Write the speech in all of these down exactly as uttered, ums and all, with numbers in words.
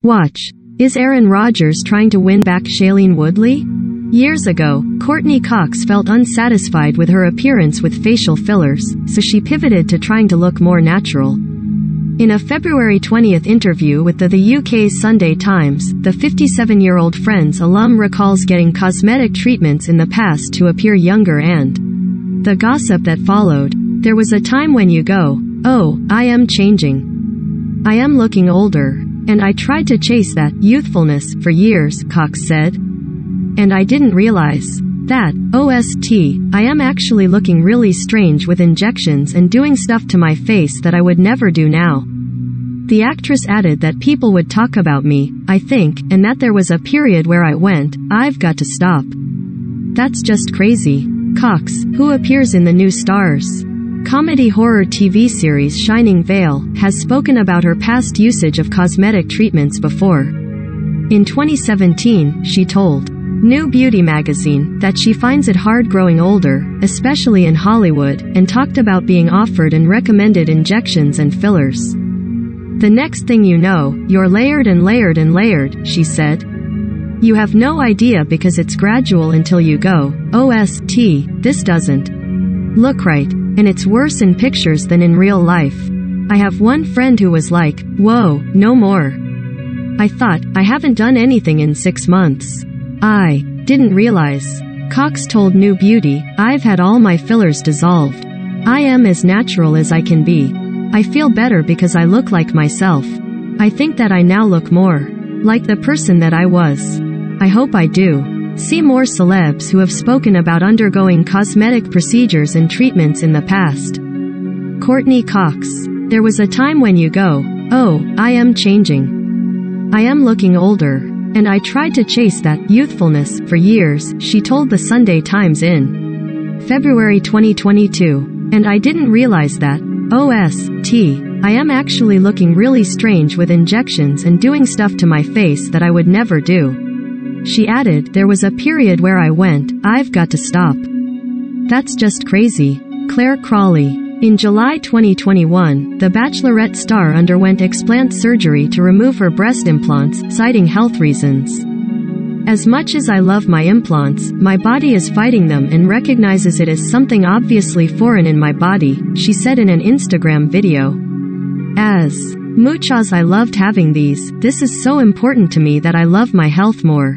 Watch. Is Aaron Rodgers trying to win back Shailene Woodley? Years ago, Courtney Cox felt unsatisfied with her appearance with facial fillers, so she pivoted to trying to look more natural. In a February twentieth interview with the, the U K's Sunday Times, the fifty-seven-year-old Friends alum recalls getting cosmetic treatments in the past to appear younger and the gossip that followed. There was a time when you go, "Oh, I am changing. I am looking older. And I tried to chase that youthfulness for years," Cox said. "And I didn't realize that, O S T, I am actually looking really strange with injections and doing stuff to my face that I would never do now." The actress added that people would talk about me, I think, and that there was a period where I went, "I've got to stop. That's just crazy." Cox, who appears in the new Starz comedy horror T V series Shining Vale, has spoken about her past usage of cosmetic treatments before. In twenty seventeen, she told New Beauty magazine that she finds it hard growing older, especially in Hollywood, and talked about being offered and recommended injections and fillers. "The next thing you know, you're layered and layered and layered," she said. "You have no idea because it's gradual until you go, O S T, this doesn't look right. And it's worse in pictures than in real life. I have one friend who was like, whoa, no more. I thought, I haven't done anything in six months. I didn't realize." Cox told New Beauty, "I've had all my fillers dissolved. I am as natural as I can be. I feel better because I look like myself. I think that I now look more like the person that I was. I hope I do." See more celebs who have spoken about undergoing cosmetic procedures and treatments in the past. Courtney Cox. "There was a time when you go, oh, I am changing. I am looking older. And I tried to chase that youthfulness for years," she told the Sunday Times in February twenty twenty-two. "And I didn't realize that, O S T, I am actually looking really strange with injections and doing stuff to my face that I would never do." She added, "There was a period where I went, I've got to stop. That's just crazy." Claire Crawley. In July twenty twenty-one, The Bachelorette star underwent explant surgery to remove her breast implants, citing health reasons. "As much as I love my implants, my body is fighting them and recognizes it as something obviously foreign in my body," she said in an Instagram video. "As much as I loved having these, this is so important to me that I love my health more.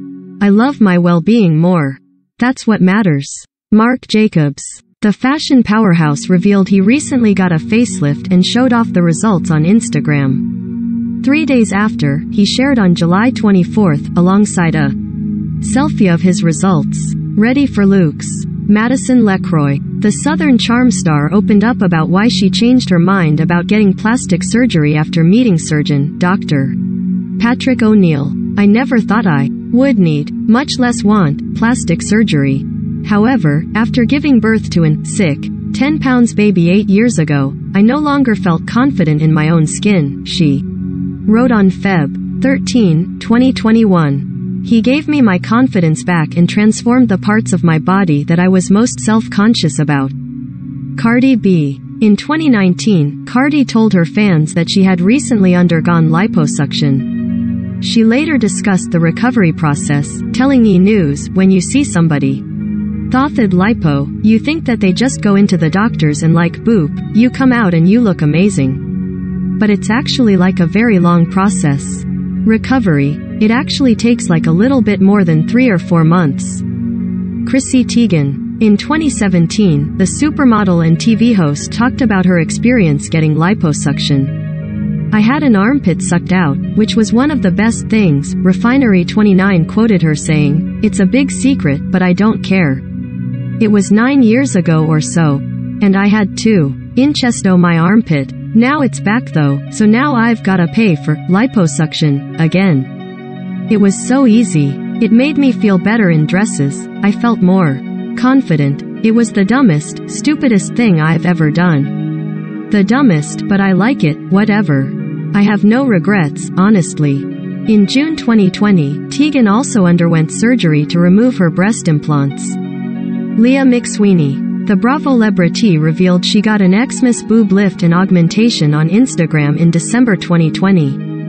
I love my well-being more. That's what matters." Marc Jacobs. The fashion powerhouse revealed he recently got a facelift and showed off the results on Instagram. Three days after, he shared on July twenty-fourth, alongside a selfie of his results. Ready for looks. Madison LeCroy. The Southern Charm star opened up about why she changed her mind about getting plastic surgery after meeting surgeon, Doctor Patrick O'Neill. "I never thought I would need, much less want, plastic surgery. However, after giving birth to an sick, ten pounds baby eight years ago, I no longer felt confident in my own skin," she wrote on February thirteenth, twenty twenty-one. "He gave me my confidence back and transformed the parts of my body that I was most self-conscious about." Cardi B. In twenty nineteen, Cardi told her fans that she had recently undergone liposuction. She later discussed the recovery process, telling E! News, "When you see somebody thoughthed lipo, you think that they just go into the doctors and like boop, you come out and you look amazing. But it's actually like a very long process. Recovery. It actually takes like a little bit more than three or four months." Chrissy Teigen. In twenty seventeen, the supermodel and T V host talked about her experience getting liposuction. "I had an armpit sucked out, which was one of the best things," Refinery twenty-nine quoted her saying, "It's a big secret, but I don't care. It was nine years ago or so. And I had two inches to my armpit. Now it's back though, so now I've gotta pay for liposuction again. It was so easy. It made me feel better in dresses. I felt more confident. It was the dumbest, stupidest thing I've ever done. The dumbest, but I like it, whatever. I have no regrets, honestly." In June twenty twenty, Teigen also underwent surgery to remove her breast implants. Leah McSweeney. The Bravo celebrity revealed she got an Xmas boob lift and augmentation on Instagram in December twenty twenty.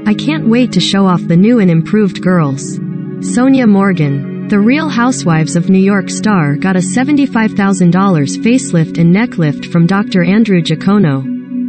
I can't wait to show off the new and improved girls. Sonia Morgan. The Real Housewives of New York star got a seventy-five thousand dollars facelift and neck lift from Doctor Andrew Giacono.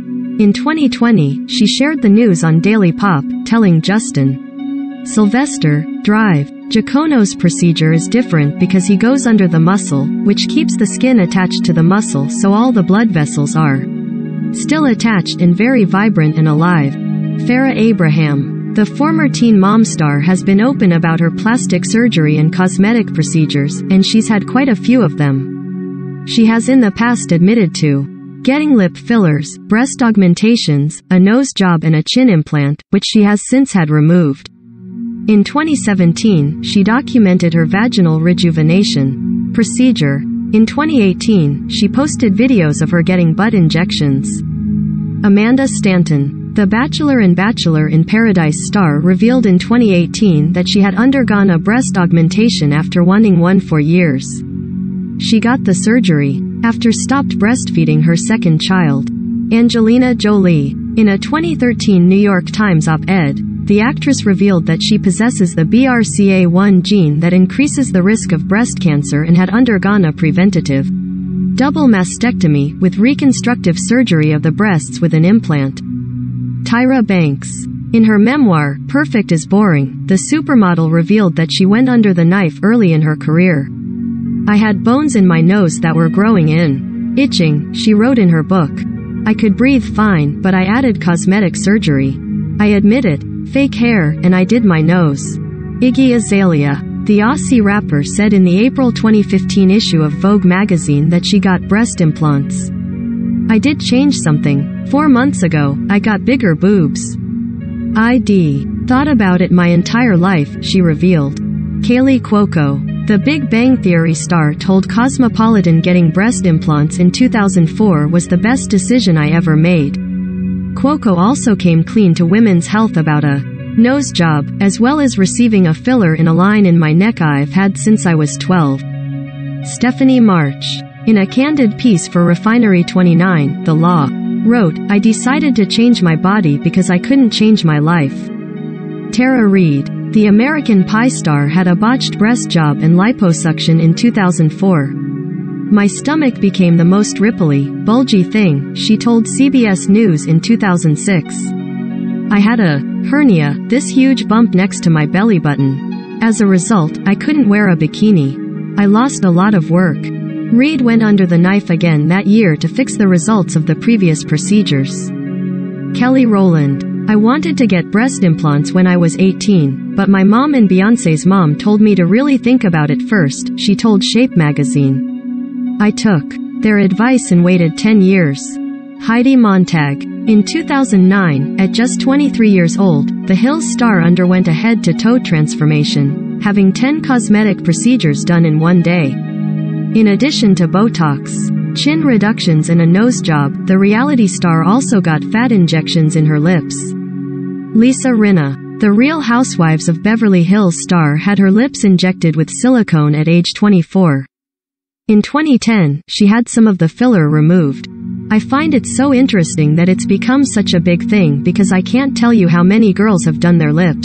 In twenty twenty, she shared the news on Daily Pop, telling Justin Sylvester, Drive, Giacono's procedure is different because he goes under the muscle, which keeps the skin attached to the muscle so all the blood vessels are still attached and very vibrant and alive. Farrah Abraham. The former Teen Mom star has been open about her plastic surgery and cosmetic procedures, and she's had quite a few of them. She has in the past admitted to getting lip fillers, breast augmentations, a nose job and a chin implant, which she has since had removed. In twenty seventeen, she documented her vaginal rejuvenation procedure. In twenty eighteen, she posted videos of her getting butt injections. Amanda Stanton. The Bachelor and Bachelor in Paradise star revealed in twenty eighteen that she had undergone a breast augmentation after wanting one for years. She got the surgery after stopped breastfeeding her second child. Angelina Jolie. In a twenty thirteen New York Times op-ed, the actress revealed that she possesses the B R C A one gene that increases the risk of breast cancer and had undergone a preventative double mastectomy with reconstructive surgery of the breasts with an implant. Tyra Banks. In her memoir, Perfect is Boring, the supermodel revealed that she went under the knife early in her career. I had bones in my nose that were growing in. Itching, she wrote in her book. I could breathe fine, but I added cosmetic surgery. I admit it, fake hair, and I did my nose. Iggy Azalea. The Aussie rapper said in the April twenty fifteen issue of Vogue magazine that she got breast implants. I did change something. Four months ago, I got bigger boobs. I d. thought about it my entire life, she revealed. Kaylee Cuoco. The Big Bang Theory star told Cosmopolitan getting breast implants in two thousand four was the best decision I ever made. Cuoco also came clean to Women's Health about a nose job, as well as receiving a filler in a line in my neck I've had since I was twelve. Stephanie March. In a candid piece for Refinery twenty-nine, The Law wrote, I decided to change my body because I couldn't change my life. Tara Reid. The American Pie star had a botched breast job and liposuction in two thousand four. My stomach became the most ripply, bulgy thing, she told C B S News in two thousand six. I had a hernia, this huge bump next to my belly button. As a result, I couldn't wear a bikini. I lost a lot of work. Reid went under the knife again that year to fix the results of the previous procedures. Kelly Rowland. I wanted to get breast implants when I was eighteen, but my mom and Beyoncé's mom told me to really think about it first, she told Shape magazine. I took their advice and waited ten years. Heidi Montag. In two thousand nine, at just twenty-three years old, the Hills star underwent a head-to-toe transformation, having ten cosmetic procedures done in one day. In addition to Botox, chin reductions and a nose job, the reality star also got fat injections in her lips. Lisa Rinna. The Real Housewives of Beverly Hills star had her lips injected with silicone at age twenty-four. In twenty ten, she had some of the filler removed. I find it so interesting that it's become such a big thing because I can't tell you how many girls have done their lips.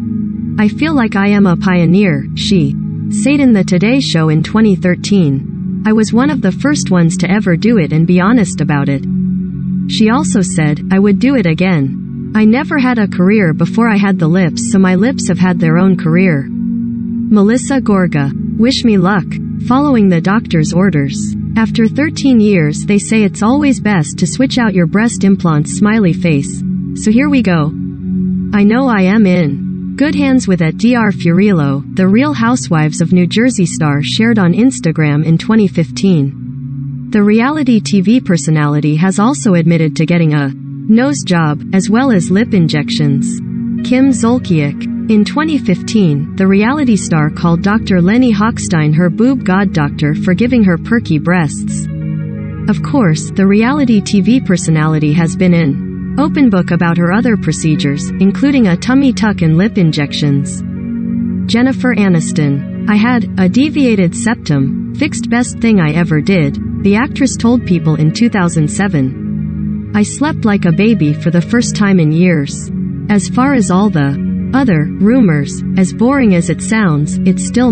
I feel like I am a pioneer, she said in the Today Show in twenty thirteen. I was one of the first ones to ever do it and be honest about it. She also said, I would do it again. I never had a career before I had the lips, so my lips have had their own career. Melissa Gorga. Wish me luck. Following the doctor's orders. After thirteen years they say it's always best to switch out your breast implants smiley face. So here we go. I know I am in good hands with at D R Furillo, the Real Housewives of New Jersey star shared on Instagram in twenty fifteen. The reality T V personality has also admitted to getting a nose job, as well as lip injections. Kim Zolciak. In twenty fifteen, the reality star called Doctor Lenny Hochstein her boob god doctor for giving her perky breasts. Of course, the reality T V personality has been in open book about her other procedures, including a tummy tuck and lip injections. Jennifer Aniston. I had a deviated septum, fixed best thing I ever did, the actress told People in two thousand seven. I slept like a baby for the first time in years. As far as all the other rumors, as boring as it sounds, it's still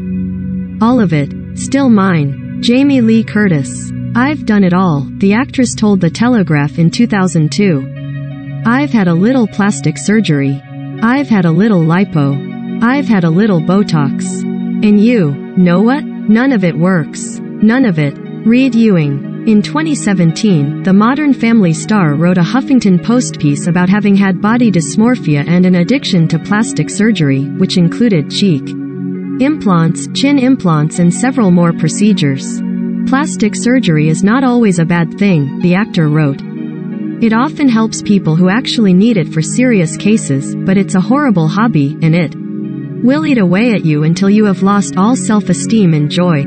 mine. All of it, still mine. Jamie Lee Curtis. I've done it all, the actress told The Telegraph in two thousand two. I've had a little plastic surgery. I've had a little lipo. I've had a little Botox. And you know what? None of it works. None of it. Reed Ewing. In twenty seventeen, the Modern Family star wrote a Huffington Post piece about having had body dysmorphia and an addiction to plastic surgery, which included cheek implants, chin implants, and several more procedures. Plastic surgery is not always a bad thing, the actor wrote. It often helps people who actually need it for serious cases, but it's a horrible hobby, and it will eat away at you until you have lost all self-esteem and joy.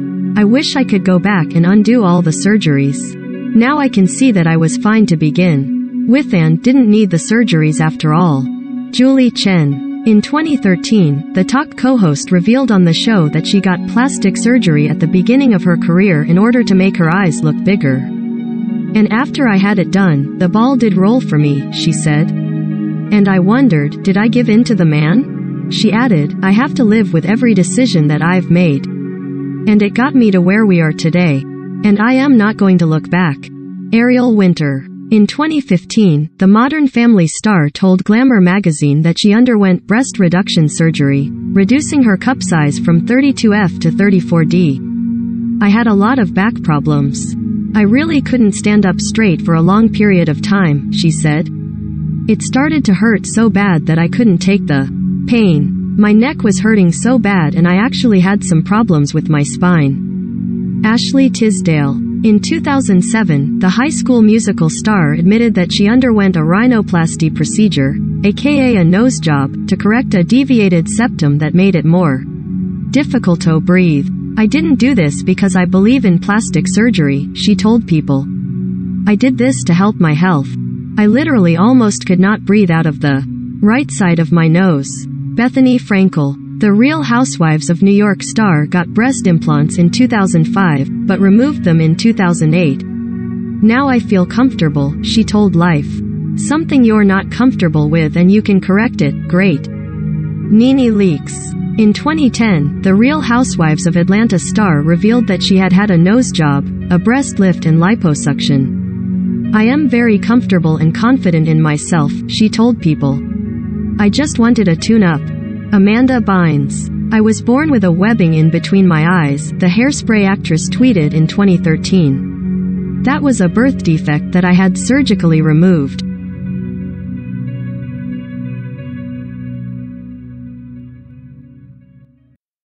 I wish I could go back and undo all the surgeries. Now I can see that I was fine to begin with and didn't need the surgeries after all. Julie Chen. In twenty thirteen, the talk co-host revealed on the show that she got plastic surgery at the beginning of her career in order to make her eyes look bigger. And after I had it done, the ball did roll for me, she said. And I wondered, did I give in to the man? She added, I have to live with every decision that I've made. And it got me to where we are today. And I am not going to look back. Ariel Winter. In twenty fifteen, the Modern Family star told Glamour magazine that she underwent breast reduction surgery, reducing her cup size from thirty-two F to thirty-four D. I had a lot of back problems. I really couldn't stand up straight for a long period of time, she said. It started to hurt so bad that I couldn't take the pain. My neck was hurting so bad and I actually had some problems with my spine. Ashley Tisdale. In two thousand seven, the High School Musical star admitted that she underwent a rhinoplasty procedure, aka a nose job, to correct a deviated septum that made it more difficult to breathe. I didn't do this because I believe in plastic surgery, she told People. I did this to help my health. I literally almost could not breathe out of the right side of my nose. Bethany Frankel. The Real Housewives of New York star got breast implants in two thousand five, but removed them in two thousand eight. Now I feel comfortable, she told Life. Something you're not comfortable with and you can correct it, great. Nene Leakes. In twenty ten, The Real Housewives of Atlanta star revealed that she had had a nose job, a breast lift and liposuction. I am very comfortable and confident in myself, she told People. I just wanted a tune-up. Amanda Bynes. I was born with a webbing in between my eyes, the Hairspray actress tweeted in twenty thirteen. That was a birth defect that I had surgically removed.